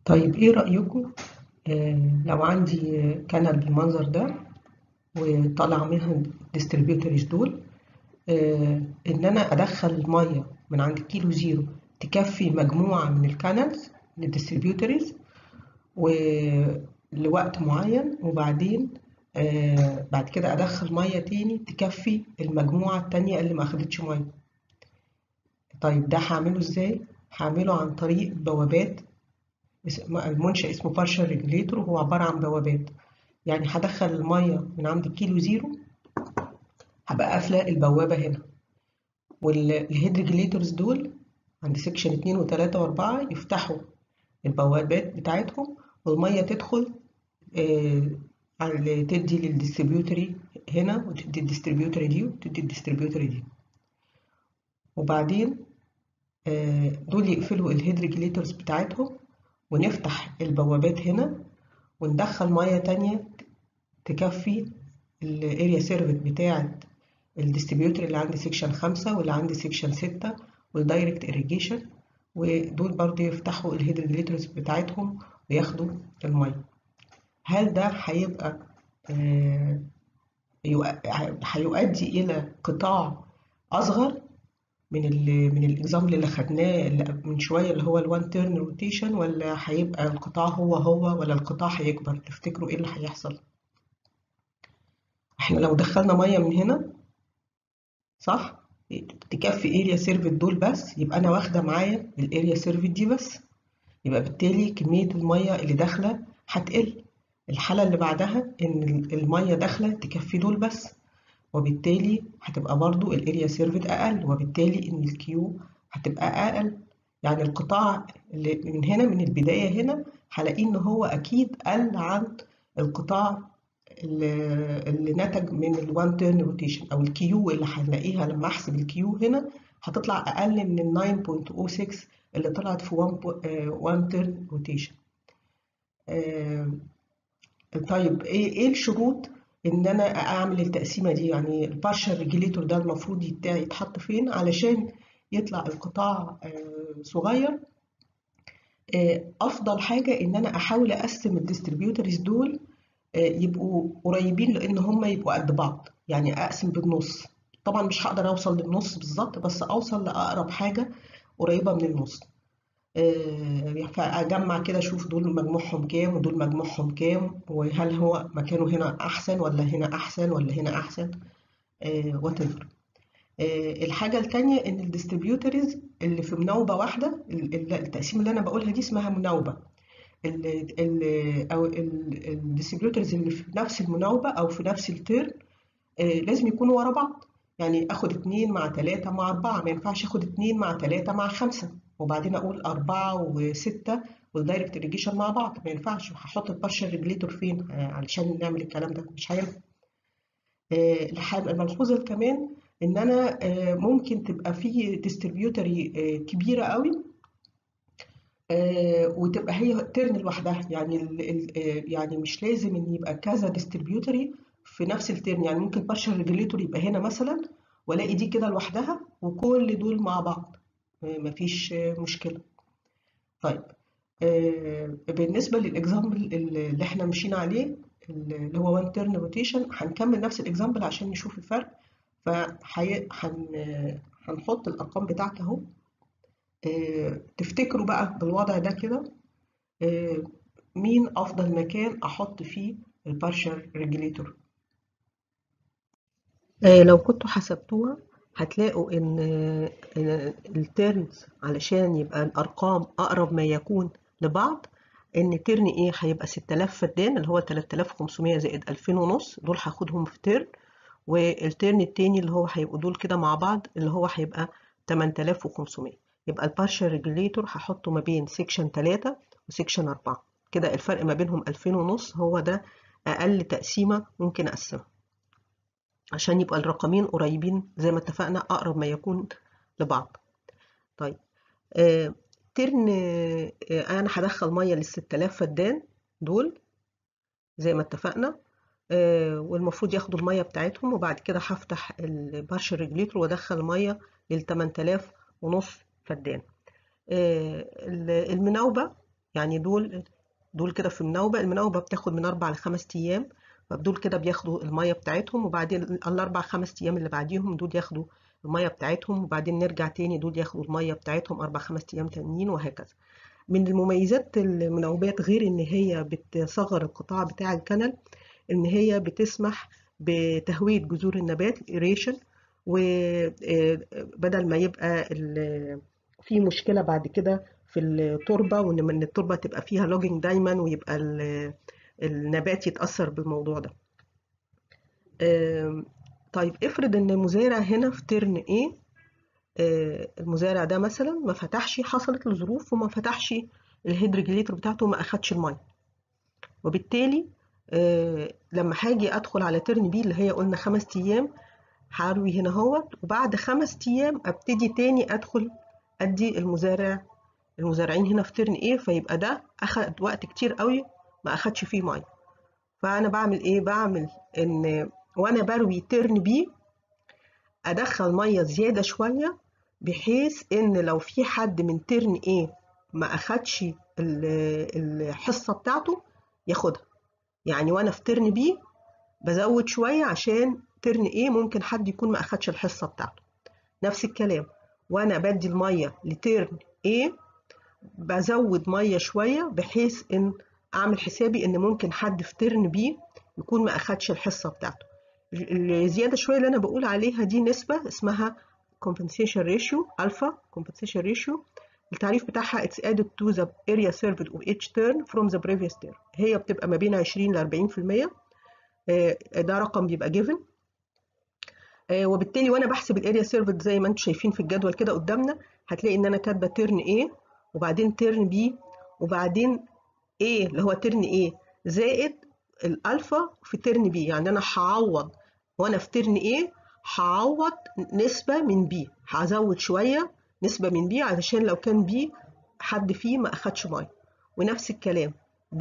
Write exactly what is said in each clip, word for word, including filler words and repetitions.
طيب ايه رأيكم؟ آه لو عندي كنل بالمنظر ده وطالع منها الديستريبيوتورز دول، آه ان انا ادخل المية من عند كيلو زيرو تكفي مجموعة من الكانالز للديستريبيوتورز ولوقت معين، وبعدين آه بعد كده ادخل مية تاني تكفي المجموعة التانية اللي ما اخدتش مية. طيب ده هعمله ازاي؟ هعمله عن طريق بوابات. المنشأ اسمه partial regulator، وهو عبارة عن بوابات. يعني هدخل المية من عند كيلو زيرو، هبقى قافلة البوابة هنا، والهيد ريجليتورز دول عند سيكشن اتنين وتلاتة واربعة يفتحوا البوابات بتاعتهم، والمية تدخل آه على تدي للديستريبيوتري هنا، وتدي الديستريبيوتري دي، وتدي الديستريبيوتري دي. وبعدين آه دول يقفلوا الهيد ريجليتورز بتاعتهم، ونفتح البوابات هنا وندخل مية تانية تكفي الاريا سيرفيس بتاعة الديستريبيوتر اللي عندي سيكشن خمسة واللي عندي سيكشن ستة والدايركت إيريجيشن، ودول برضه يفتحوا الهيد ريجليتورز بتاعتهم وياخدوا المية. هل ده هيبقى آه هيؤدي إلى قطاع أصغر من ال من الإكزامبل اللي خدناه اللي من شوية اللي هو الوان تيرن روتيشن، ولا هيبقى القطاع هو هو، ولا القطاع هيكبر؟ تفتكروا إيه اللي هيحصل؟ احنا لو دخلنا مية من هنا صح تكفي اريا سيرفيت دول بس، يبقى انا واخده معايا الاريا سيرفيت دي بس، يبقى بالتالي كميه الميه اللي داخله هتقل. الحاله اللي بعدها ان الميه داخله تكفي دول بس، وبالتالي هتبقى برضو الاريا سيرفيت اقل، وبالتالي ان الكيو هتبقى اقل. يعني القطاع اللي من هنا من البدايه هنا هلاقيه ان هو اكيد قل عن القطاع اللي نتج من الوان تيرن روتيشن، او الكيو اللي هنلاقيها لما احسب الكيو هنا هتطلع اقل من ال تسعة فاصلة صفر ستة اللي طلعت في وان تيرن روتيشن. طيب ايه ايه الشروط ان انا اعمل التقسيمه دي؟ يعني البارشال ريجيليتور ده المفروض يتحط فين علشان يطلع القطاع صغير؟ افضل حاجه ان انا احاول اقسم الديستريبيوتورز دول يبقوا قريبين، لان هم يبقوا قد بعض. يعني اقسم بالنص، طبعا مش هقدر اوصل للنص بالظبط، بس اوصل لاقرب حاجه قريبه من النص. فاجمع كده اشوف دول مجموعهم كام ودول مجموعهم كام، وهل هو مكانه هنا احسن ولا هنا احسن ولا هنا احسن، وات ايفر. الحاجه الثانيه ان الديستريبيوتورز اللي في مناوبه واحده، التقسيم اللي انا بقولها دي اسمها مناوبه. ال ال او الديستريبيوتورز اللي في نفس المناوبه او في نفس التيرن لازم يكونوا ورا بعض. يعني اخد اتنين مع تلاتة مع اربعة، ما ينفعش اخد اتنين مع تلاتة مع خمسة وبعدين اقول اربعة وستة والدايركت إيريجيشن مع بعض، ما ينفعش. هحط البارشال ريجليتور فين علشان نعمل الكلام ده؟ مش هينفع. الملحوظه كمان ان انا ممكن تبقى في ديستريبيوتوري كبيره قوي وتبقى هي ترن لوحدها. يعني يعني مش لازم ان يبقى كذا ديستريبيوتوري في نفس الترن. يعني ممكن بارشال ريجليتور يبقى هنا مثلا، والاقي دي كده لوحدها وكل دول مع بعض، مفيش مشكله. طيب بالنسبه للاكزامبل اللي احنا مشينا عليه اللي هو وان تيرن روتيشن، هنكمل نفس الاكزامبل عشان نشوف الفرق. فهنحط الارقام بتاعتها اهو. تفتكروا بقى بالوضع ده كده مين افضل مكان احط فيه البارشال ريجليتور؟ لو كنتوا حسبتوها هتلاقوا ان التيرنز علشان يبقى الارقام اقرب ما يكون لبعض، ان تيرن ايه هيبقى ستة آلاف فدان اللي هو تلاتة آلاف وخمسمية زائد ألفين ونص، دول هاخدهم في تيرن. والتيرن التاني اللي هو هيبقوا دول كده مع بعض اللي هو هيبقى تمنية آلاف وخمسمية. يبقى البارشال ريجليتور هحطه ما بين سيكشن تلاتة وسيكشن اربعة، كده الفرق ما بينهم ألفين ونص، هو ده اقل تقسيمه ممكن اقسمها عشان يبقى الرقمين قريبين زي ما اتفقنا اقرب ما يكون لبعض. طيب آه ترن آه انا هدخل ميه لل ستة آلاف فدان دول زي ما اتفقنا، آه والمفروض ياخدوا الميه بتاعتهم، وبعد كده هفتح البارشل ريجليتور وادخل ميه لل تمنية آلاف ونص فدان. آه المناوبه يعني دول دول كده في المناوبة، المناوبة بتاخد من أربع لخمس أيام، فدول كده بياخدوا المية بتاعتهم، وبعدين الأربع خمس أيام اللي بعديهم دول ياخدوا المية بتاعتهم، وبعدين نرجع تاني دول ياخدوا المية بتاعتهم أربع خمس أيام تانيين، وهكذا. من المميزات المناوبات غير إن هي بتصغر القطاع بتاع الكنل، إن هي بتسمح بتهوية جذور النبات الإيريشن، وبدل ما يبقى في مشكلة بعد كده في التربة، وإن من التربة تبقى فيها لوجينج دايما، ويبقى النبات يتأثر بالموضوع ده. طيب افرض إن المزارع هنا في ترن إيه، المزارع ده مثلا ما فتحش، حصلت له ظروف وما فتحش الهيدرجليتر بتاعته، ما أخدش المية، وبالتالي آه لما هاجي ادخل على ترن بي اللي هي قلنا خمس ايام، هروي هنا اهوت، وبعد خمس ايام ابتدي تاني ادخل ادي المزارع المزارعين هنا في ترن ايه، فيبقى ده اخد وقت كتير قوي ما اخدش فيه ميه. فانا بعمل ايه؟ بعمل ان وانا بروي ترن بي ادخل ميه زياده شويه، بحيث ان لو في حد من ترن ايه ما اخدش الحصه بتاعته ياخدها. يعني وانا في ترن بي بزود شوية عشان ترن ايه ممكن حد يكون ما اخدش الحصة بتاعته. نفس الكلام وانا بدي المية لترن ايه بزود مية شوية، بحيث ان اعمل حسابي ان ممكن حد في ترن بي يكون ما اخدش الحصة بتاعته. الزيادة شوية اللي انا بقول عليها دي نسبة اسمها compensation ratio alpha compensation ratio. التعريف بتاعها it's added to the area served of each turn from the previous turn. هي بتبقى ما بين عشرين ل أربعين في المية. ده رقم بيبقى جيفن، وبالتالي وانا بحسب الاريا سيرفد زي ما انتم شايفين في الجدول كده قدامنا، هتلاقي ان انا كاتبه ترن A وبعدين ترن B وبعدين A اللي هو ترن A زائد الالفا في ترن B. يعني انا هعوض وانا في ترن A هعوض نسبه من B، هزود شويه نسبه من B علشان لو كان B حد فيه ما اخدش ميه. ونفس الكلام B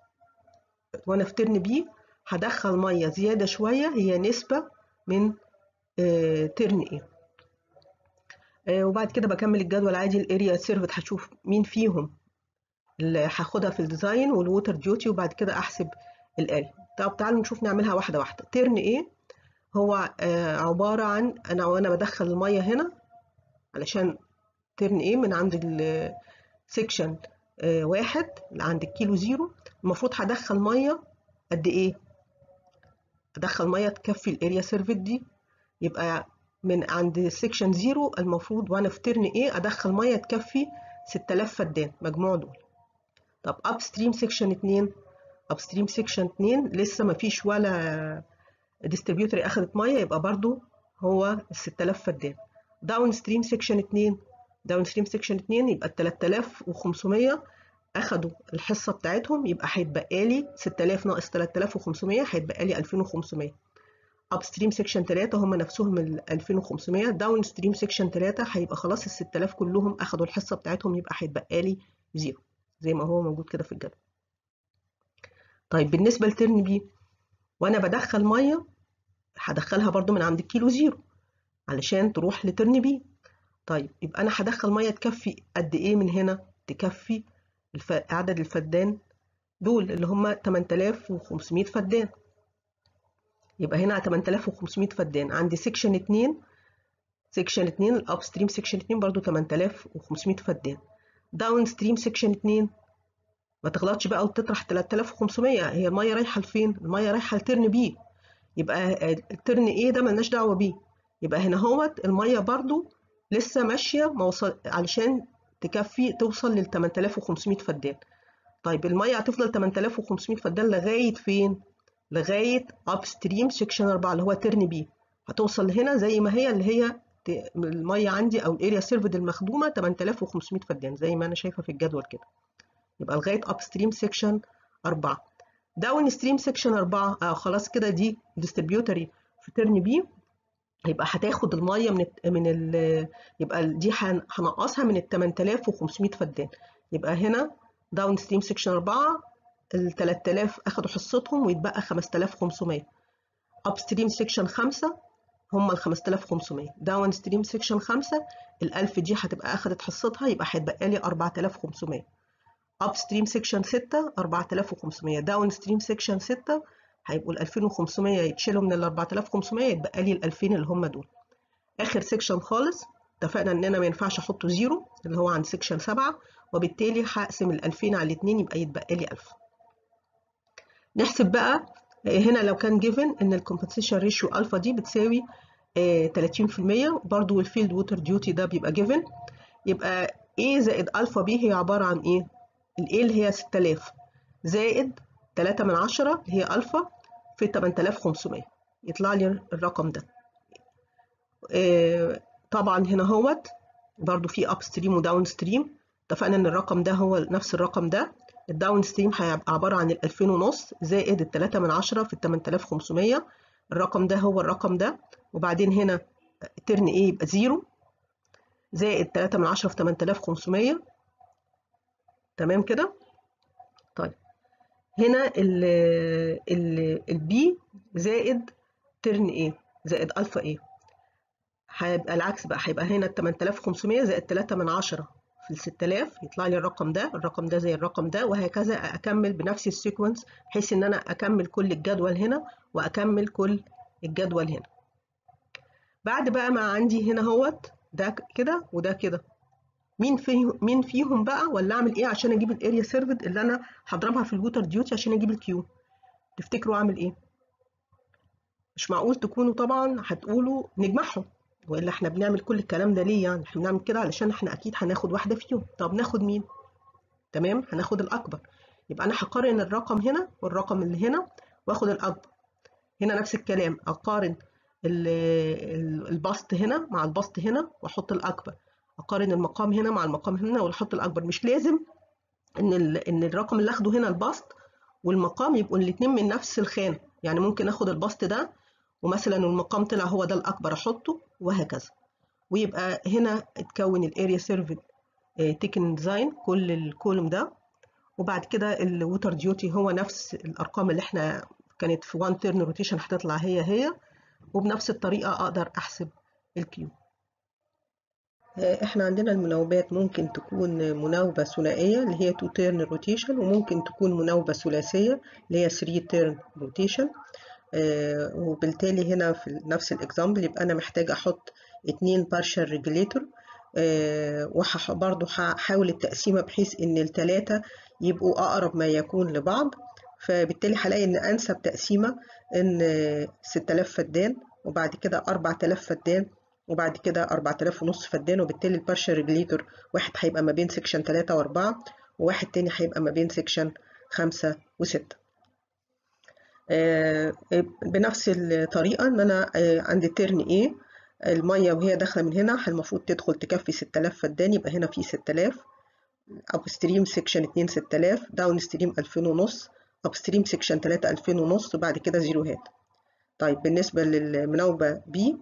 وانا في ترن B هدخل ميه زياده شويه، هي نسبه من آه ترن ايه. آه وبعد كده بكمل الجدول عادي. الاريا سيرفت هشوف مين فيهم اللي هاخدها في الديزاين والووتر ديوتي، وبعد كده احسب الاريا. طب تعالوا نشوف نعملها واحده واحده. ترن ايه هو آه عباره عن انا وانا بدخل الميه هنا، علشان ترن ايه من عند السكشن آه واحد عند الكيلو زيرو، المفروض هدخل ميه قد ايه؟ ادخل ميه تكفي الاريا سيرفت دي. يبقى من عند سيكشن زيرو المفروض وانا في ترن ايه ادخل ميه تكفي ستة آلاف فدان مجموع دول. طب اب ستريم سيكشن اتنين، اب ستريم سيكشن اتنين لسه ما فيش ولا ديستريبيوتري اخدت ميه، يبقى برضو هو ال ستة آلاف فدان. داون ستريم سيكشن اتنين، داون ستريم سيكشن اتنين يبقى ال تلاتة آلاف وخمسمية اخدوا الحصه بتاعتهم، يبقى هيتبقى لي ستة آلاف ناقص تلاتة آلاف وخمسمية هيتبقى لي ألفين وخمسمية. اب ستريم سيكشن تلاتة هم نفسهم ال ألفين وخمسمية. داون ستريم سيكشن تلاتة هيبقى خلاص ال ستة آلاف كلهم اخدوا الحصه بتاعتهم، يبقى هيتبقى لي زيرو زي ما هو موجود كده في الجدول. طيب بالنسبه لترن بي، وانا بدخل ميه هدخلها برضو من عند الكيلو زيرو علشان تروح لترن بي. طيب يبقى انا هدخل ميه تكفي قد ايه من هنا؟ تكفي الف... عدد الفدان دول اللي هم تمنية آلاف وخمسمية فدان. يبقى هنا تمنية آلاف وخمسمية فدان. عندي سيكشن اتنين، سيكشن اتنين الاب ستريم سيكشن اتنين برضو تمنية آلاف وخمسمية فدان. داون ستريم سيكشن اتنين ما تغلطش بقى وتطرح تلاتة آلاف وخمسمية، هي الميه رايحه لفين؟ الميه رايحه لترن بي، يبقى الترن ايه ده ملناش دعوه بيه. يبقى هنا اهوت الميه برضو لسه ماشيه موصل علشان تكفي توصل لل تمنية آلاف وخمسمية فدان. طيب الميه هتفضل تمنية آلاف وخمسمية فدان لغايه فين؟ لغايه اب ستريم سيكشن أربعة اللي هو ترن بي. هتوصل هنا زي ما هي، اللي هي الميه عندي او الاريا سيرفد المخدومه تمنية آلاف وخمسمية فدان زي ما انا شايفه في الجدول كده. يبقى لغايه اب ستريم سيكشن أربعة. داون ستريم سيكشن أربعة آه خلاص كده دي ديستريبيوتري في ترن بي، يبقى هتاخد الميه من ال من ال يبقى دي هنقصها من ال تمنية آلاف وخمسمية فدان. يبقى هنا داون ستريم سيكشن أربعة ال تلاتة آلاف اخدوا حصتهم ويتبقى خمسة آلاف وخمسمية. اب ستريم سيكشن خمسة هم ال خمسة آلاف وخمسمية. داون ستريم سيكشن خمسة ال ألف دي هتبقى اخدت حصتها، يبقى هيتبقى لي أربعة آلاف وخمسمية. اب ستريم سيكشن ستة أربعة آلاف وخمسمية، داون ستريم سيكشن ستة هيبقوا ال ألفين وخمسمية يتشيلوا من ال أربعة آلاف وخمسمية يتبقى لي ال ألفين اللي هم دول. اخر سيكشن خالص اتفقنا ان انا ما ينفعش احطه زيرو اللي هو عند سيكشن سبعة، وبالتالي هقسم ال ألفين على اتنين يبقى يتبقى لي ألف. نحسب بقى هنا لو كان جيفن ان الكومبنسيشن ريشيو الفا دي بتساوي تلاتين في المية، برضو الفيلد ووتر ديوتي ده بيبقى جيفن، يبقى A زائد الفا بي هي عباره عن ايه؟ الايه اللي هي ستة آلاف زائد تلاتة من عشرة اللي هي الفا في تمنية آلاف وخمسمية، يطلع لي الرقم ده. آه طبعا هنا هوت برضو في اب ستريم وداون ستريم، اتفقنا ان الرقم ده هو نفس الرقم ده. الداون ستريم هيبقى عباره عن ال ألفين ونص زائد ال تلاتة من عشرة في تمنية آلاف وخمسمية، الرقم ده هو الرقم ده. وبعدين هنا ترن ايه يبقى زيرو زائد تلاتة من عشرة في تمنية آلاف وخمسمية. تمام كده. طيب هنا ال ال البي زائد ترن ايه زائد الفا ايه، هيبقى العكس بقى، هيبقى هنا ال تمنية آلاف وخمسمية زائد تلاتة من عشرة في ال ستة آلاف يطلع لي الرقم ده، الرقم ده زي الرقم ده، وهكذا اكمل بنفس السيكونس بحيث ان انا اكمل كل الجدول هنا واكمل كل الجدول هنا. بعد بقى ما عندي هنا اهوت ده كده وده كده، مين فيهم مين فيهم بقى، ولا اعمل ايه عشان اجيب الاريا سيرفد اللي انا هضربها في الووتر ديوتي عشان اجيب الكيو؟ تفتكروا اعمل ايه؟ مش معقول تكونوا طبعا هتقولوا نجمعهم، والا احنا بنعمل كل الكلام ده ليه؟ يعني احنا بنعمل كده علشان احنا اكيد هناخد واحده فيهم. طب ناخد مين؟ تمام، هناخد الاكبر. يبقى انا هقارن الرقم هنا والرقم اللي هنا واخد الاكبر. هنا نفس الكلام، اقارن البسط هنا مع البسط هنا واحط الاكبر، اقارن المقام هنا مع المقام هنا واحط الاكبر. مش لازم ان ان الرقم اللي اخده هنا البسط والمقام يبقوا الاثنين من نفس الخانه، يعني ممكن اخد البسط ده ومثلا المقام طلع هو ده الاكبر احطه وهكذا، ويبقى هنا اتكون الاريا سيرفد تيكن ديزاين كل الكولوم ده. وبعد كده الووتر ديوتي هو نفس الارقام اللي احنا كانت في وان تيرن روتيشن هتطلع هي هي، وبنفس الطريقه اقدر احسب الكيو. احنا عندنا المناوبات ممكن تكون مناوبة ثنائية اللي هي تو تيرن روتيشن، وممكن تكون مناوبة ثلاثية اللي هي ثري تيرن روتيشن. آه وبالتالي هنا في نفس الاكزامبل يبقى انا محتاج احط اتنين بارشال ريجوليتور، آه وبرضه هحاول التقسيمة بحيث ان التلاتة يبقوا اقرب ما يكون لبعض. فبالتالي هلاقي ان انسب تقسيمة ان ستة آلاف فدان وبعد كده أربعة آلاف فدان وبعد كده أربعة آلاف ونص فدان، وبالتالي البارشال ريجليتور واحد هيبقى ما بين سيكشن تلاتة وأربعة وواحد تاني هيبقى ما بين سيكشن خمسة وستة. آه بنفس الطريقة ان انا آه عند تيرن ايه المية وهي داخلة من هنا المفروض تدخل تكفي ستة آلاف فدان، يبقى هنا في ستة آلاف، اب ستريم سيكشن اتنين ستة آلاف، داون ستريم ألفين ونص، اب ستريم سيكشن تلاتة ألفين ونص، وبعد كده زيروهات. طيب بالنسبة للمناوبة بي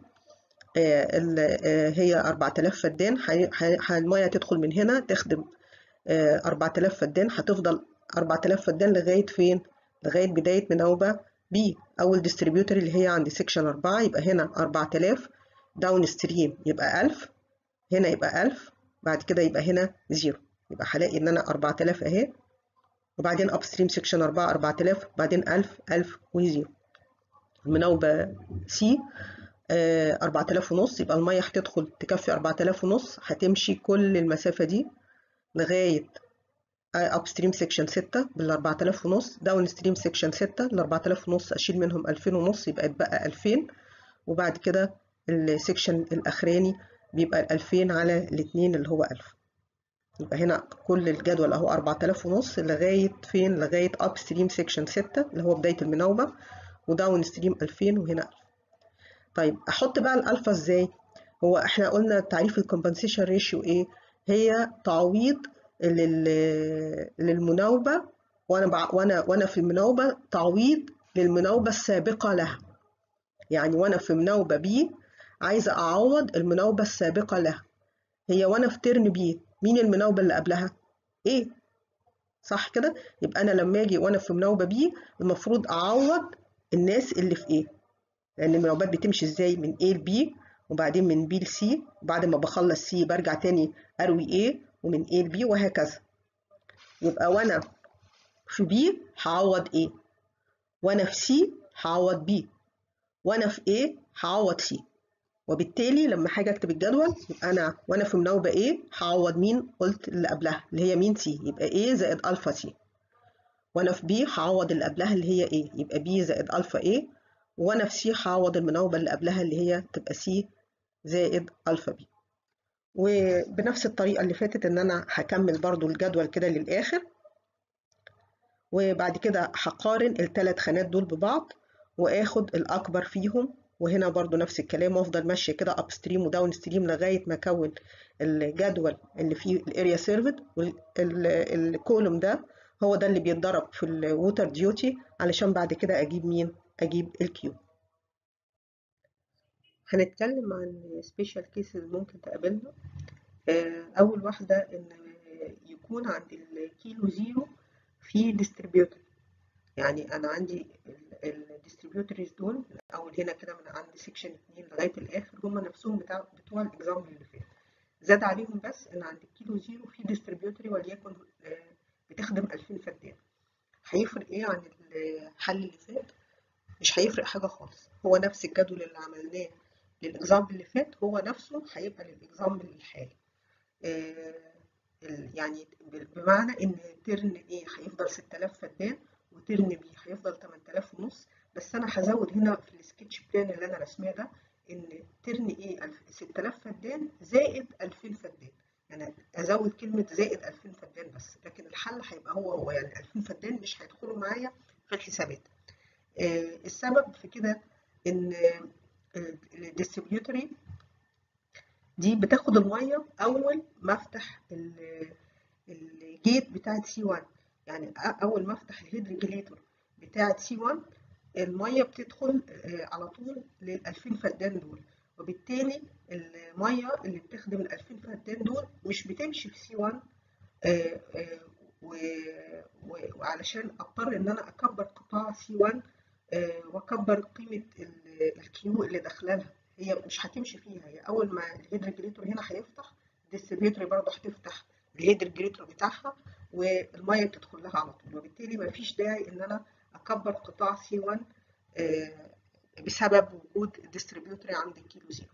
هي أربعة آلاف فدان، المية تدخل من هنا تخدم أربعة آلاف فدان، هتفضل أربعة آلاف فدان لغاية فين؟ لغاية بداية مناوبة بي أول ديستريبيوتر اللي هي عند سيكشن أربعة. يبقى هنا أربعة آلاف، داون ستريم يبقى ألف، هنا يبقى ألف، بعد كده يبقى هنا زيرو. يبقى هلاقي إن أنا أربعة آلاف أهي، وبعدين أب ستريم سيكشن أربعة أربعة آلاف، وبعدين ألف ألف وزيرو. المناوبة سي أربعة آلاف ونص، يبقى المية هتدخل تكفي أربعة آلاف ونص، هتمشي كل المسافة دي لغاية اب ستريم سيكشن ستة بال أربعة آلاف ونص، داون ستريم سيكشن ستة ال أربعة آلاف ونص اشيل منهم ألفين ونص يبقى اتبقى ألفين، وبعد كده السيكشن الاخراني بيبقى ألفين على الاتنين اللي هو ألف. يبقى هنا كل الجدول اهو أربعة آلاف ونص لغاية فين؟ لغاية اب ستريم سيكشن ستة اللي هو بداية المناوبة، وداون ستريم ألفين وهنا ألف. طيب احط بقى الالفا ازاي؟ هو احنا قلنا تعريف الكومبنسيشن ريشيو ايه؟ هي تعويض للمناوبه وانا وانا وانا في المناوبه، تعويض للمناوبه السابقه لها. يعني وانا في مناوبه بي عايزه اعوض المناوبه السابقه لها. هي وانا في ترن بي مين المناوبه اللي قبلها؟ ايه، صح كده؟ يبقى انا لما اجي وانا في مناوبه بي المفروض اعوض الناس اللي في ايه، لأن المناوبات بتمشي ازاي؟ من A ل B وبعدين من B ل C، وبعد ما بخلص C برجع تاني أروي A ومن A ل B وهكذا. يبقى وانا في بي هعوض ايه، وانا في سي هعوض بي، وانا في ايه هعوض سي. وبالتالي لما حاجه اكتب الجدول يبقى انا وانا في مناوبه ايه هعوض مين، قلت اللي قبلها اللي هي مين سي، يبقى ايه زائد الفا سي. وانا في بي هعوض اللي قبلها اللي هي ايه، يبقى بي زائد الفا ايه. وانا في سي هعوض المناوبه اللي قبلها اللي هي تبقى سي زائد الفا بي. وبنفس الطريقه اللي فاتت ان انا هكمل برضو الجدول كده للاخر، وبعد كده هقارن الثلاث خانات دول ببعض واخد الاكبر فيهم، وهنا برضو نفس الكلام، وافضل ماشيه كده اب ستريم وداون ستريم لغايه ما اكون الجدول اللي فيه الاريا سيرفد. والكولوم ده هو ده اللي بيتضرب في الووتر ديوتي علشان بعد كده اجيب مين، اجيب الكيو. هنتكلم عن سبيشال كيسز ممكن تقابلنا. اول واحده ان يكون عند الكيلو زيرو في ديستريبيوتر. يعني انا عندي الديستريبيوتورز دول من اول هنا كده من عند سيكشن اتنين لغايه الاخر هم نفسهم بتاع بتوع الاكزامبل اللي فات، زاد عليهم بس ان عند الكيلو زيرو في ديستريبيوتوري وليكن بتخدم ألفين فدان. هيفرق ايه عن الحل اللي فات؟ مش هيفرق حاجه خالص، هو نفس الجدول اللي عملناه للاكزامبل اللي فات هو نفسه هيبقى للاكزامبل الحالي. يعني بمعنى ان ترن ايه هيفضل ستة آلاف فدان وترن بي هيفضل تمنية آلاف ونص، بس انا هزود هنا في السكتش بلان اللي انا رسماه ده ان ترن ايه ستة آلاف فدان زائد ألفين فدان، يعني ازود كلمه زائد ألفين فدان بس، لكن الحل هيبقى هو هو، يعني ألفين فدان مش هيدخلوا معايا في الحسابات. آه السبب في كده ان الديستريبيوتوري دي بتاخد الميه اول ما افتح الجيت بتاعت سي واحد، يعني اول ما افتح الهيد ريجليتور بتاعت سي واحد الميه بتدخل على طول لل ألفين فدان دول، وبالتالي الميه اللي بتخدم ال ألفين فدان دول مش بتمشي في سي واحد، وعلشان اضطر ان انا اكبر قطاع سي واحد واكبر قيمه الكيو اللي داخله لها، هي مش هتمشي فيها. هي اول ما الهيد ريجليتور هنا هيفتح الديستريبيوتور برضه هتفتح الهيد ريجليتور بتاعها والميه بتدخل لها على طول، وبالتالي ما فيش داعي ان انا اكبر قطاع سي واحد بسبب وجود الديستريبيوتور عند الكيلو زيرو.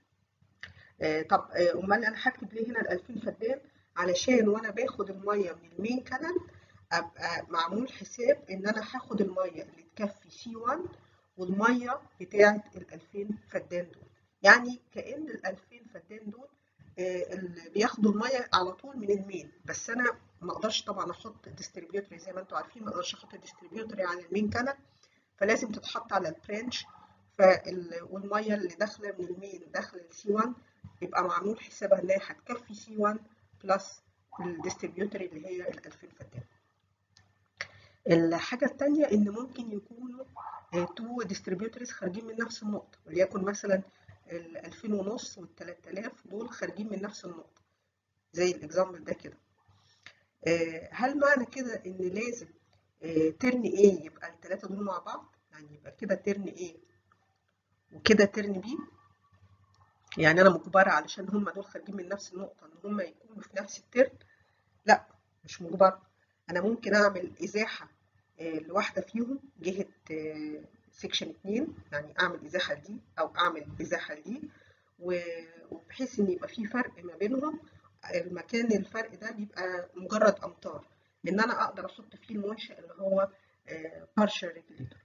طب امال انا هكتب ليه هنا ال ألفين فدان؟ علشان وانا باخد الميه من المين كانال ابقى معمول حساب ان انا هاخد الميه اللي تكفي سي واحد والميه بتاعه ال ألفين فدان دول، يعني كأن ال ألفين فدان دول اللي بياخدوا الميه على طول من المين، بس انا ما اقدرش طبعا احط ديستريبيوتوري زي ما انتم عارفين، ما اقدرش احط ديستريبيوتوري على المين كانال، فلازم تتحط على البرانش. فال... والميه اللي داخله من المين داخله السي واحد يبقى معمول حسابها ان هي هتكفي سي واحد بلس الديستريبيوتوري اللي هي ال ألفين فدان. الحاجه الثانيه ان ممكن يكونوا تو ديستريبيوتوريز خارجين من نفس النقطه، وليكن مثلا ال ألفين ونص وال ثلاثة آلاف دول خارجين من نفس النقطه زي الاكزامبل ده كده. هل معنى كده ان لازم ترن ايه يبقى الثلاثه دول مع بعض؟ يعني يبقى كده ترن ايه وكده ترن بي، يعني انا مجبره علشان هم دول خارجين من نفس النقطه ان هم يكونوا في نفس الترن؟ لا مش مجبره، انا ممكن اعمل ازاحه لواحده فيهم جهه سيكشن اتنين، يعني اعمل ازاحه لدي او اعمل ازاحه لدي، وبحيث ان يبقى في فرق ما بينهم، المكان الفرق ده بيبقى مجرد امتار ان انا اقدر احط فيه المنشأ اللي هو partial regulator.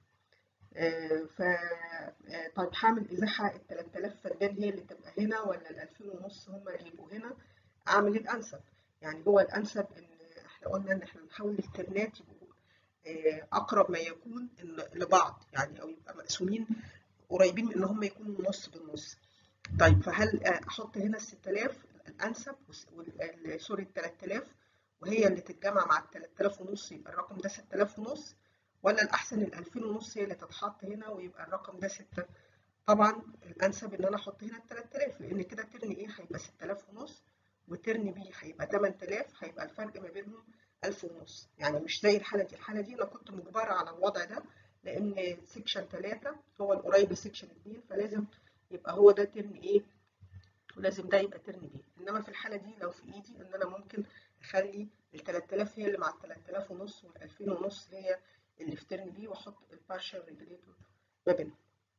ف طيب هعمل ازاحه ال ثلاثة آلاف فدان هي اللي تبقى هنا ولا ال ألفين ونص هم اللي يبقوا هنا؟ اعمل الانسب، يعني هو الانسب ان احنا قلنا ان احنا نحاول الترنات يبقوا اقرب ما يكون لبعض، يعني او يبقى مقسومين قريبين من ان هم يكونوا نص بالنص. طيب فهل احط هنا ال ستة آلاف الانسب سوري ال ثلاثة آلاف وهي اللي تتجمع مع ال ثلاثة آلاف ونص يبقى الرقم ده ستة آلاف ونص، ولا الأحسن ال ألفين ونص هي اللي تتحط هنا ويبقى الرقم ده ستة؟ طبعا الأنسب إن أنا أحط هنا ال ثلاثة آلاف، لأن كده ترن إيه هيبقى ستة آلاف ونص وترن بي هيبقى تمنية آلاف، هيبقى الفرق ما بينهم ألف ونص، يعني مش زي الحالة دي. الحالة دي أنا كنت مجبرة على الوضع ده لأن سيكشن ثلاثة هو القريب لسيكشن اتنين، فلازم يبقى هو ده ترن إيه ولازم ده يبقى ترن بي. إنما في الحالة دي لو في إيدي إن أنا ممكن اخلي ال تلات آلاف هي اللي مع ال تلات آلاف ونص وال ألفين ونص هي اللي في ترن بي، واحط البارشال ريجوليتور ما بينهم.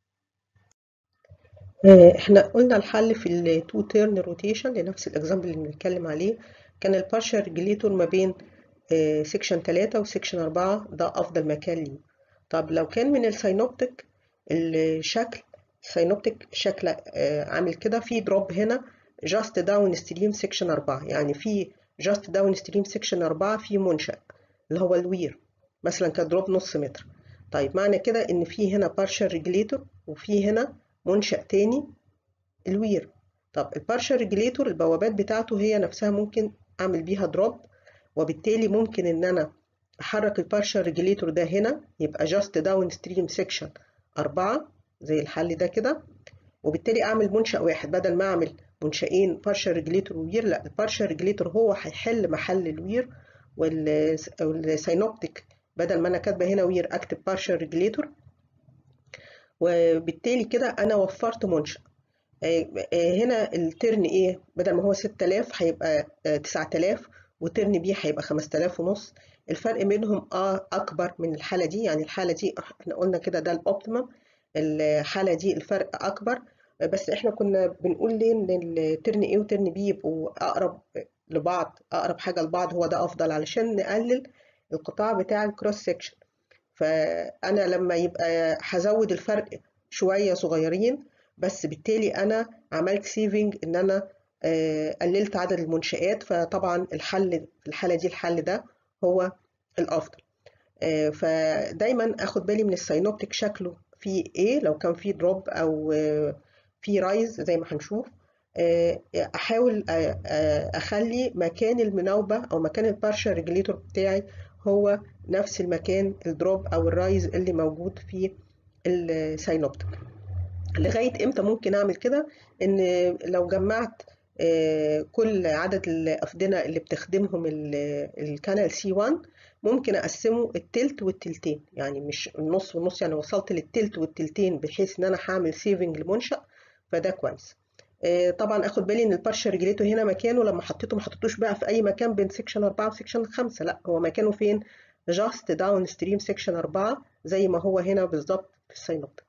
آه، احنا قلنا الحل في التو تيرن روتيشن لنفس الاكزامبل اللي بنتكلم عليه، كان البارشال ريجوليتور ما بين سيكشن تلاتة وسيكشن أربعة، ده افضل مكان ليه. طب لو كان من الساينوبتيك، الشكل الساينوبتيك شكل آه، عامل كده، في دروب هنا جاست داون ستريم سيكشن أربعة، يعني في جاست داون ستريم سيكشن أربعة في منشأ اللي هو الوير مثلا كدروب نص متر. طيب معنى كده ان في هنا بارشال ريجوليتور وفي هنا منشأ تاني الوير. طب البارشال ريجوليتور البوابات بتاعته هي نفسها ممكن اعمل بيها دروب، وبالتالي ممكن ان انا احرك البارشال ريجوليتور ده هنا يبقى جاست داون ستريم سيكشن أربعة زي الحل ده كده، وبالتالي اعمل منشأ واحد بدل ما اعمل منشأين بارشال ريجوليتور ووير. لا، البارشال ريجوليتور هو هيحل محل الوير، والساينوبتيك بدل ما انا كاتبه هنا وير اكتب بارشال ريجوليتور، وبالتالي كده انا وفرت منشأ. هنا الترن ايه بدل ما هو ستة آلاف هيبقى تسعة آلاف، وترن بي هيبقى خمسة آلاف ونص. الفرق بينهم اه اكبر من الحاله دي، يعني الحاله دي احنا قلنا كده ده الاوبتيمم، الحاله دي الفرق اكبر. بس احنا كنا بنقول ليه ان الترن ايه وترن بي يبقوا اقرب لبعض، اقرب حاجه لبعض هو ده افضل، علشان نقلل القطاع بتاع الكروس سكشن. فانا لما يبقى هزود الفرق شويه صغيرين، بس بالتالي انا عملت سيفنج ان انا قللت عدد المنشآت، فطبعا الحل في الحاله دي الحل ده هو الافضل. فدايما اخد بالي من الساينوبتيك شكله في ايه، لو كان في دروب او في رايز زي ما هنشوف، احاول اخلي مكان المناوبه او مكان البارشال ريجوليتور بتاعي هو نفس المكان الدروب او الرايز اللي موجود في الساينوبتيك. لغايه امتى ممكن اعمل كده؟ ان لو جمعت كل عدد الافدنه اللي بتخدمهم الكانال سي واحد، ممكن اقسمه التلت والتلتين، يعني مش النص والنص، يعني وصلت للتلت والتلتين بحيث ان انا هعمل سيفنج لمنشأ، فده كويس. طبعا اخد بالي ان البارشال ريجوليتور هنا مكانه لما حطيته ما حطيتوش بقى في اي مكان بين سيكشن أربعة وسيكشن خمسة، لا هو مكانه فين؟ جاست داون ستريم سيكشن أربعة زي ما هو هنا بالظبط في الساينوبتيك.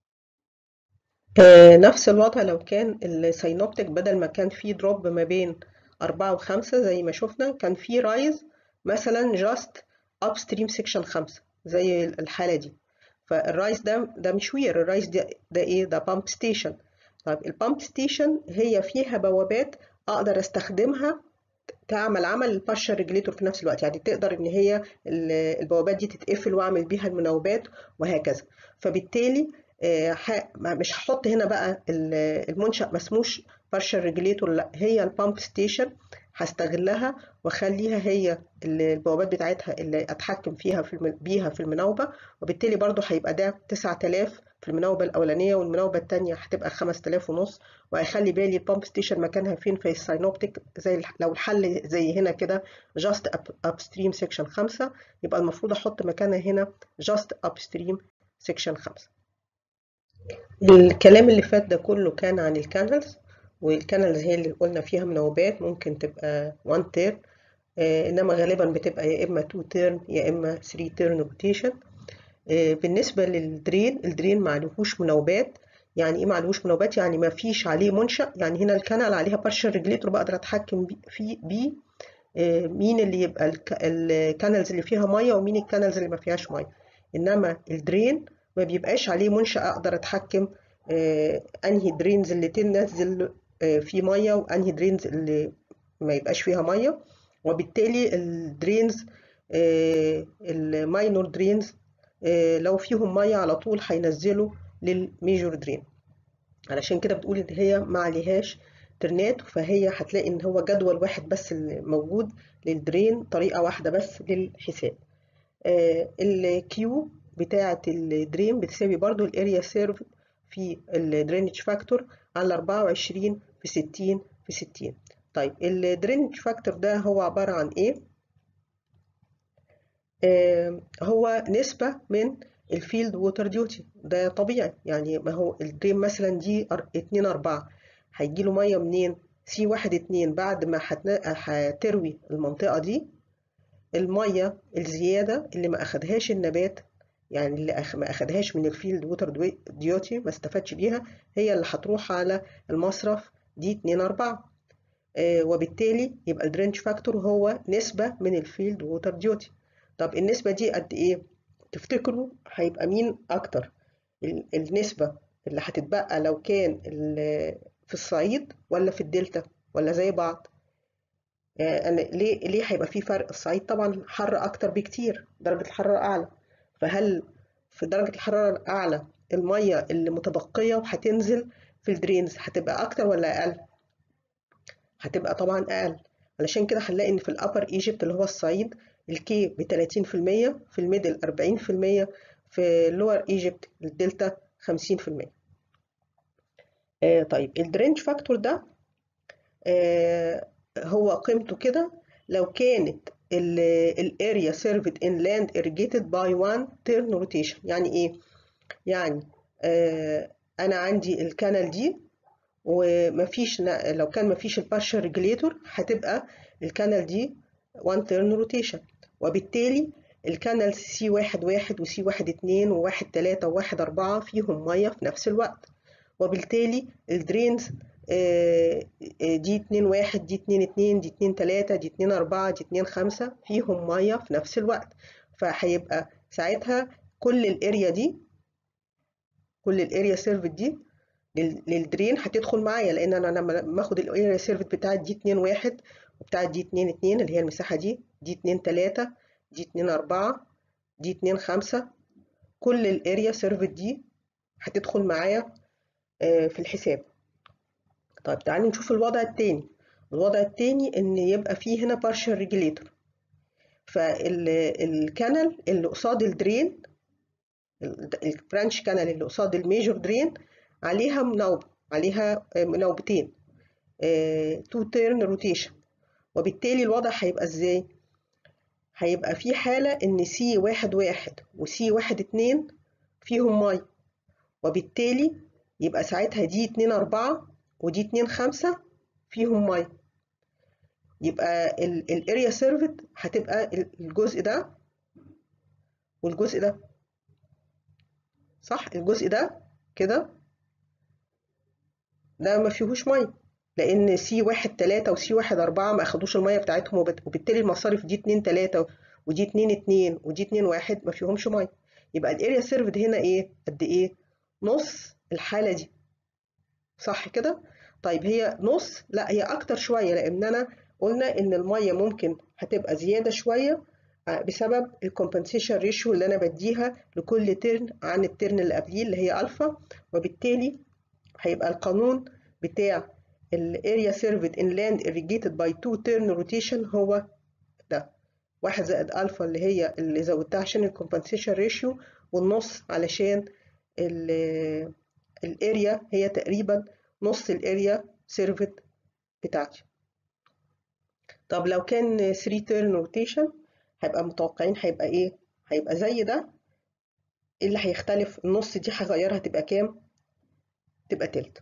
نفس الوضع لو كان الساينوبتيك بدل ما كان فيه دروب ما بين أربعة وخمسة زي ما شفنا، كان فيه رايز مثلا جاست اب ستريم سيكشن خمسة زي الحالة دي. فالرايز ده ده مش وير، الرايز ده ده ايه؟ ده بامب ستيشن. طيب البامب ستيشن هي فيها بوابات اقدر استخدمها تعمل عمل البارشال ريجوليتور في نفس الوقت، يعني تقدر ان هي البوابات دي تتقفل واعمل بيها المناوبات وهكذا. فبالتالي مش هحط هنا بقى المنشأ ما اسموش بارشال ريجوليتور، لا هي البامب ستيشن هستغلها واخليها هي البوابات بتاعتها اللي اتحكم فيها في بيها في المناوبه، وبالتالي برضو هيبقى ده تسعة آلاف في المناوبه الاولانيه، والمناوبه الثانيه هتبقى خمسة آلاف ونص، وهيخلي بالي البامب ستيشن مكانها فين في الساينوبتيك. زي لو الحل زي هنا كده جاست اب ستريم سيكشن خمسة، يبقى المفروض احط مكانها هنا جاست اب ستريم سيكشن خمسة. الكلام اللي فات ده كله كان عن الكانالز، والكانالز هي اللي قلنا فيها مناوبات ممكن تبقى واحد تيرن، آه انما غالبا بتبقى يا اما اتنين تيرن يا اما تلاتة تيرن روتيشن. آه بالنسبه للدرين، الدرين ما عليهوش مناوبات. يعني ايه ما عليهوش مناوبات؟ يعني ما فيش عليه منشأ، يعني هنا الكانال عليها بارشال ريجليتور بقدر اتحكم فيه بيه آه مين اللي يبقى الكانالز اللي فيها ميه ومين الكانالز اللي ما فيهاش ميه. انما الدرين ما بيبقاش عليه منشأ اقدر اتحكم آه انهي درينز اللي تنزل آه في ميه وانهي درينز اللي ما يبقاش فيها ميه، وبالتالي الدرينز آه الماينور درينز آه لو فيهم ميه على طول هينزلوا للميجور درين. علشان كده بتقول ان هي ما عليهاش ترنات، فهي هتلاقي ان هو جدول واحد بس اللي موجود للدرين، طريقه واحده بس للحساب. الكيو بتاعة الدرين بتساوي برضو الاريا سيرف في الدرينج فاكتور على أربعة وعشرين في ستين في ستين. طيب الدرينج فاكتور ده هو عبارة عن ايه؟ آه هو نسبة من الفيلد ووتر ديوتي، ده طبيعي. يعني ما هو الدرين مثلا دي اتنين أربعة، هيجيله مية منين؟ سي واحد اتنين بعد ما هتروي المنطقة دي، المية الزيادة اللي ما أخدهاش النبات، يعني اللي أخ ما أخدهاش من الفيلد ووتر ديوتي، ما استفادش بيها، هي اللي هتروح على المصرف دي اتنين أربعة. آه وبالتالي يبقى الدرينج فاكتور هو نسبة من الفيلد ووتر ديوتي. طب النسبة دي قد إيه؟ تفتكروا هيبقى مين أكتر؟ النسبة اللي هتتبقى لو كان في الصعيد ولا في الدلتا ولا زي بعض؟ أنا ليه ليه هيبقى في فرق؟ الصعيد طبعا حر أكتر بكتير، درجة الحرارة أعلى، فهل في درجة الحرارة الأعلى المية اللي متبقية وهتنزل في الدرينز هتبقى أكتر ولا أقل؟ هتبقى طبعا أقل. علشان كده هنلاقي إن في الأبر إيجيبت اللي هو الصعيد الكي ب تلاتين في المية، في الميدل أربعين في المية، في اللور إيجيبت الدلتا خمسين في المية. آه طيب الدرينج فاكتور ده آه هو قيمته كده لو كانت الاريا سيرفد inland irrigated by one turn rotation. يعني ايه؟ يعني آه انا عندي الكانال دي ومفيش، لو كان مفيش البارشل ريجليتور هتبقى الكانال دي one turn rotation، وبالتالي الكانال سي واحد واحد وسي واحد اتنين وواحد تلاتة وواحد أربعة فيهم مية في نفس الوقت، وبالتالي الدرينز دي اتنين واحد دي اتنين اتنين دي اتنين تلاتة دي اتنين أربعة دي اتنين خمسة فيهم مية في نفس الوقت. فهيبقى ساعتها كل الاريا دي، كل الاريا سيرفد دي للدرين هتدخل معايا، لان انا لما اخد الاريا سيرفد بتاعت دي اتنين واحد وبتاعت دي اتنين اتنين اللي هي المساحه دي، دي اتنين تلاتة دي اتنين أربعة دي اتنين خمسة، كل الاريا سيرفد دي هتدخل معايا في الحساب. طيب تعالي نشوف الوضع التاني. الوضع التاني ان يبقى فيه هنا partial regulator، فالكانال اللي قصاد الدرين، البرانش كانال اللي قصاد الميجور درين عليها مناوبة، عليها مناوبتين تو تيرن روتيشن، وبالتالي الوضع هيبقى ازاي؟ هيبقى في حالة ان سي واحد واحد وسي واحد اتنين فيهم مي، وبالتالي يبقى ساعتها دي اتنين أربعة ودي اتنين خمسة فيهم مي، يبقى الاريا سيرفد هتبقى الجزء ده والجزء ده، صح؟ الجزء ده كده ده ما فيهوش ميه، لان سي واحد تلاتة وسي واحد أربعة ما اخدوش الميه بتاعتهم، وبالتالي المصارف دي اتنين تلاتة ودي اتنين اتنين ودي اتنين واحد ما فيهمش ميه، يبقى الاريا سيرفد هنا ايه؟ قد ايه؟ نص الحاله دي، صح كده؟ طيب هي نص؟ لا هي اكتر شويه، لاننا قلنا ان الميه ممكن هتبقى زياده شويه بسبب الكومبنسيشن ريشيو اللي انا بديها لكل ترن عن الترن اللي قبليه اللي هي الفا، وبالتالي هيبقى القانون بتاع الاريا سيرفد inland irrigated by two turn rotation هو ده، واحد زائد الفا اللي هي اللي زودتها عشان الكومبنسيشن ريشيو، والنص علشان الاريا هي تقريبا نص الاريا سيرفد بتاعتي. طب لو كان ثري turn rotation هيبقى متوقعين هيبقى ايه؟ هيبقى زي ده. ايه اللي هيختلف؟ النص دي هغيرها تبقى كام؟ تبقى تلت.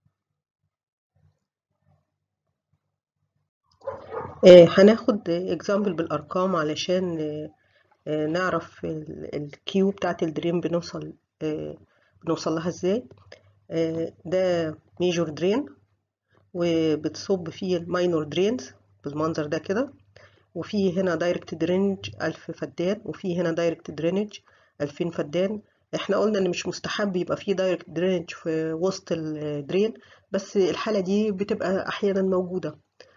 آه هناخد اكزامبل بالارقام علشان آه نعرف الكيو بتاعت الدرين بنوصل آه بنوصل لها ازاي. آه ده ميجور درين وبتصب فيه الماينور درينز بالمنظر ده كده، وفي هنا دايركت درينج ألف فدان، وفي هنا دايركت درينج ألفين فدان. احنا قلنا ان مش مستحب يبقى فيه دايركت درينج في وسط الدرين، بس الحالة دي بتبقى احيانا موجودة.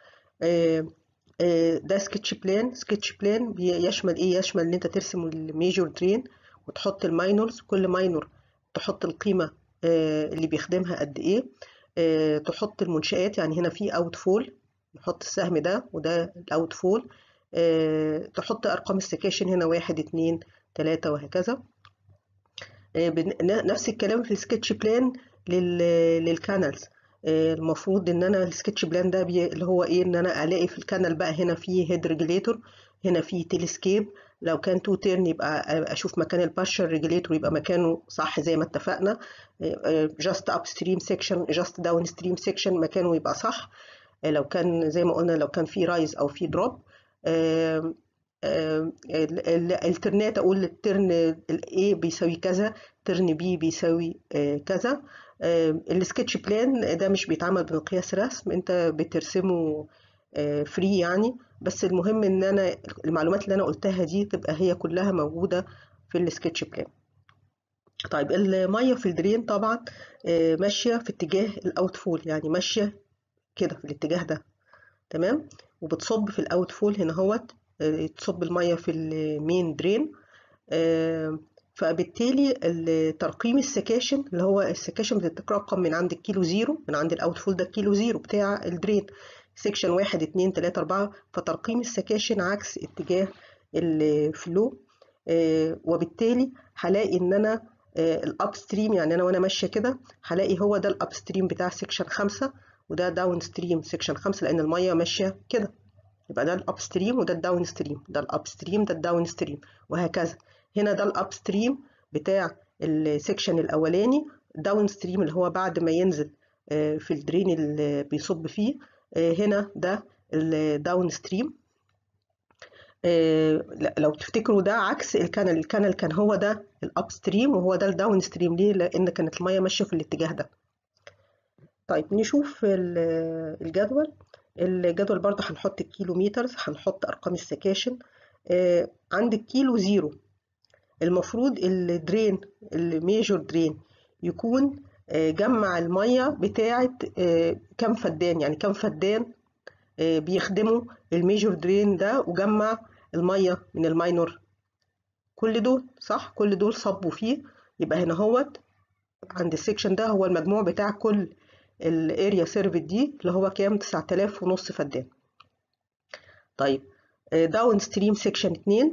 ده سكتش بلان. سكتش بلان يشمل ايه؟ يشمل ان انت ترسم الميجور درين وتحط الماينورز، كل ماينور تحط القيمة اللي بيخدمها قد ايه، تحط المنشآت، يعني هنا في اوت فول نحط السهم ده وده الاوت فول، تحط ارقام السكاشن هنا واحد اتنين تلاتة وهكذا. نفس الكلام في السكتش بلان للكانالز. المفروض ان انا السكتش بلان ده اللي هو ايه؟ ان انا الاقي في الكانال بقى هنا في هيد ريجليتور، هنا في تيلسكيب، لو كان تو تيرن يبقى اشوف مكان البارشل ريجليتور يبقى مكانه صح زي ما اتفقنا، جاست اب ستريم سيكشن جاست داون ستريم سيكشن مكانه يبقى صح. لو كان زي ما قلنا لو كان في رايز او في دروب. الترنات اقول الترن الاي بيساوي كذا، ترن بي بيساوي كذا. السكتش بلان ده مش بيتعمل بمقياس رسم، انت بترسمه فري يعني، بس المهم ان انا المعلومات اللي انا قلتها دي تبقى هي كلها موجودة في السكتش بلان. طيب المية في الدرين طبعا ماشية في اتجاه الاوت فول، يعني ماشية كده في الاتجاه ده، تمام، وبتصب في الاوت فول هنا اهوت، تصب المية في المين درين. فبالتالي ترقيم السكاشن اللي هو السكاشن بتترقم من عند الكيلو زيرو، من عند الاوت فول ده الكيلو زيرو بتاع الدرين، سكشن واحد اتنين تلاتة اربعة، فترقيم السكاشن عكس اتجاه الفلو. وبالتالي هلاقي ان انا الاب ستريم، يعني انا وانا ماشيه كده هلاقي هو ده الاب ستريم بتاع سكشن خمسة، وده داون ستريم سكشن خمسة، لان الميه ماشيه كده، يبقى ده الاب ستريم وده الداون ستريم، ده الاب ستريم ده الداون ستريم، وهكذا. هنا ده الاب ستريم بتاع السكشن الاولاني، داون ستريم اللي هو بعد ما ينزل في الدرين اللي بيصب فيه. هنا ده الداون ستريم. لو تفتكروا ده عكس الكانال، الكانال كان هو ده الاب ستريم وهو ده الداون ستريم. ليه؟ لان كانت الميه ماشيه في الاتجاه ده. طيب نشوف الجدول. الجدول برضه هنحط الكيلو مترز، هنحط ارقام السكاشن. آه عند الكيلو زيرو المفروض الدرين الميجور درين يكون آه جمع الميه بتاعه آه كام فدان، يعني كام فدان آه بيخدموا الميجور درين ده، وجمع الميه من الماينور كل دول، صح؟ كل دول صبوا فيه. يبقى هنا هوت عند السكشن ده هو المجموع بتاع كل الاريا سيرفيد دي اللي هو كام؟ تسعة آلاف ونص فدان. طيب داون ستريم سكشن اتنين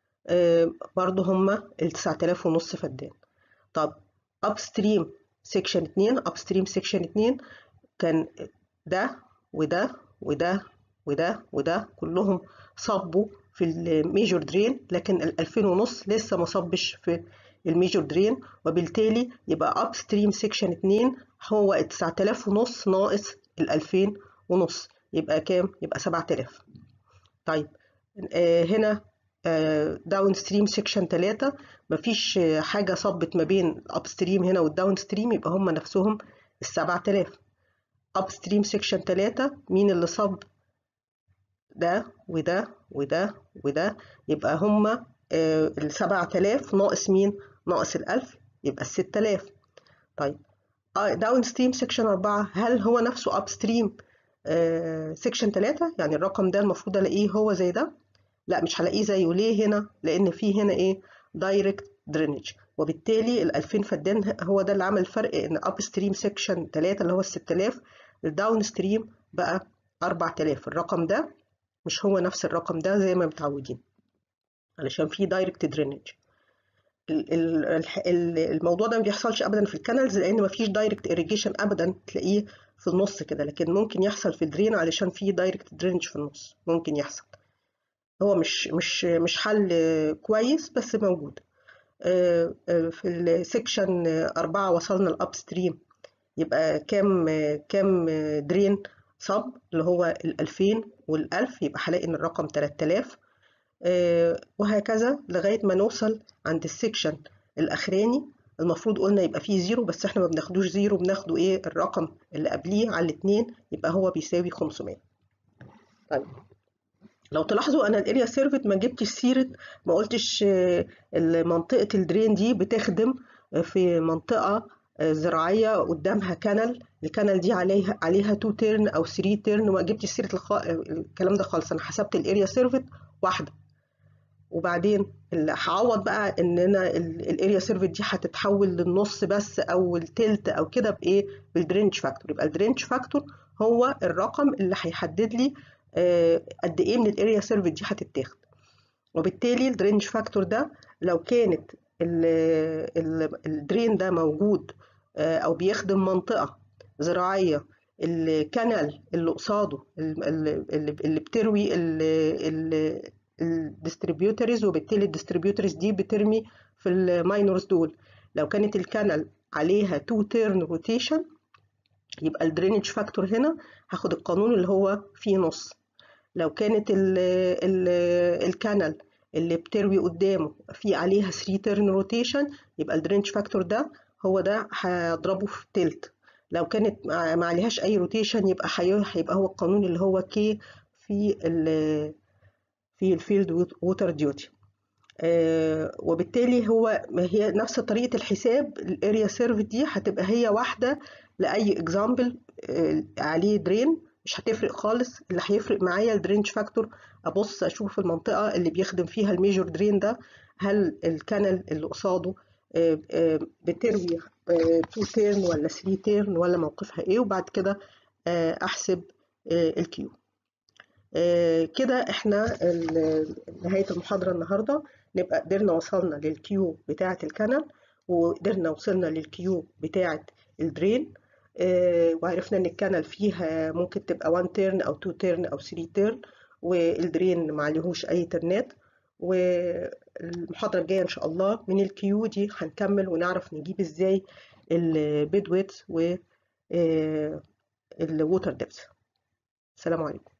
برضو هما ال تسعة آلاف ونص فدان. طب اب ستريم سكشن اتنين، اب ستريم سكشن اتنين كان ده وده وده وده وده كلهم صبوا في الميجور درين، لكن ال ألفين ونص لسه ما صبش في الميجور درين، وبالتالي يبقى اب ستريم سكشن اتنين هو ال تسعة آلاف ونص ناقص ال ألفين ونص، يبقى كام؟ يبقى سبعة آلاف. طيب آه هنا داون ستريم سكشن تلاتة مفيش حاجة صبت ما بين الاب ستريم هنا والداون ستريم، يبقى هم نفسهم ال سبعة آلاف. اب ستريم سكشن تلاتة مين اللي صب؟ ده وده وده وده، يبقى هما ال سبعة آلاف ناقص مين؟ ناقص ال ألف، يبقى ال ستة آلاف. طيب داون ستريم سكشن أربعة هل هو نفسه اب ستريم سكشن تلاتة؟ يعني الرقم ده المفروض الاقيه هو زي ده؟ لا، مش هلاقيه زيه. ليه هنا؟ لان في هنا ايه؟ دايركت درينج، وبالتالي ال ألفين فدان هو ده اللي عمل الفرق، ان اب ستريم سكشن تلاتة اللي هو ال ستة آلاف، الداون ستريم بقى أربعة آلاف. الرقم ده مش هو نفس الرقم ده زي ما متعودين، علشان في دايركت درينج. الموضوع ده ما بيحصلش ابدا في الكانالز، لان ما فيش دايركت إيريجيشن ابدا تلاقيه في النص كده، لكن ممكن يحصل في الدرين علشان في دايركت درينج في النص، ممكن يحصل. هو مش مش مش حل كويس بس موجود. في السكشن أربعة وصلنا الاب ستريم، يبقى كام كام درين صب؟ اللي هو ال ألفين وال ألف، يبقى هلاقي ان الرقم تلاتة آلاف. وهكذا لغايه ما نوصل عند السكشن الاخراني. المفروض قلنا يبقى فيه زيرو، بس احنا ما بناخدوش زيرو، بناخده ايه؟ الرقم اللي قبليه على الاتنين، يبقى هو بيساوي خمسمية. طيب لو تلاحظوا انا الاريا سيرفيت ما جبتش سيره، ما قلتش منطقه الدرين دي بتخدم في منطقه زراعيه قدامها كانال، الكانال دي عليها عليها تو تيرن او ثري تيرن، وما جبتش سيره الخ... الكلام ده خالص. انا حسبت الاريا سيرفيت واحده، وبعدين اللي هعوض بقى ان انا الاريا سيرفيت دي هتتحول للنص بس او التلت او كده بايه؟ بالدرينج فاكتور. يبقى الدرينج فاكتور هو الرقم اللي هيحدد لي قد ايه من الاريا سيرفيت دي هتتاخد. وبالتالي الدرينج فاكتور ده لو كانت الدرين ده موجود او بيخدم منطقه زراعيه، الكانال اللي قصاده اللي بتروي الديستريبيوترز، وبالتالي الديستريبيوترز دي بترمي في الماينورز دول، لو كانت الكانال عليها تو تيرن روتيشن يبقى الدرينج فاكتور هنا هاخد القانون اللي هو فيه نص. لو كانت ال ال الكانال اللي بتروي قدامه في عليها ثري تيرن روتيشن، يبقى الدرينج فاكتور ده هو ده هضربه في تلت. لو كانت ما عليهاش اي روتيشن يبقى هيبقى هو القانون اللي هو كي في ال في الفيلد ووتر ديوتي. آه وبالتالي هو ما هي نفس طريقة الحساب. الاريا سيرف دي هتبقى هي واحدة لأي اكزامبل آه عليه درين، مش هتفرق خالص. اللي هيفرق معايا الدرينج فاكتور. ابص اشوف المنطقة اللي بيخدم فيها الميجور درين ده، هل الكانال اللي قصاده آه آه بتروي تو تيرن ولا ثري تيرن ولا موقفها ايه، وبعد كده آه احسب آه الكيو. آه كده احنا نهاية المحاضرة النهاردة نبقى قدرنا وصلنا للكيو بتاعة الكانال، وقدرنا وصلنا للكيو بتاعة الدرين. آه وعرفنا ان الكانال فيها ممكن تبقى واحد تيرن او اتنين تيرن او تلاتة تيرن، والدرين ما عليهوش اي ترنات. والمحاضرة الجاية ان شاء الله من الكيو دي هنكمل ونعرف نجيب ازاي البيد ويدث والووتر ديبث. السلام عليكم.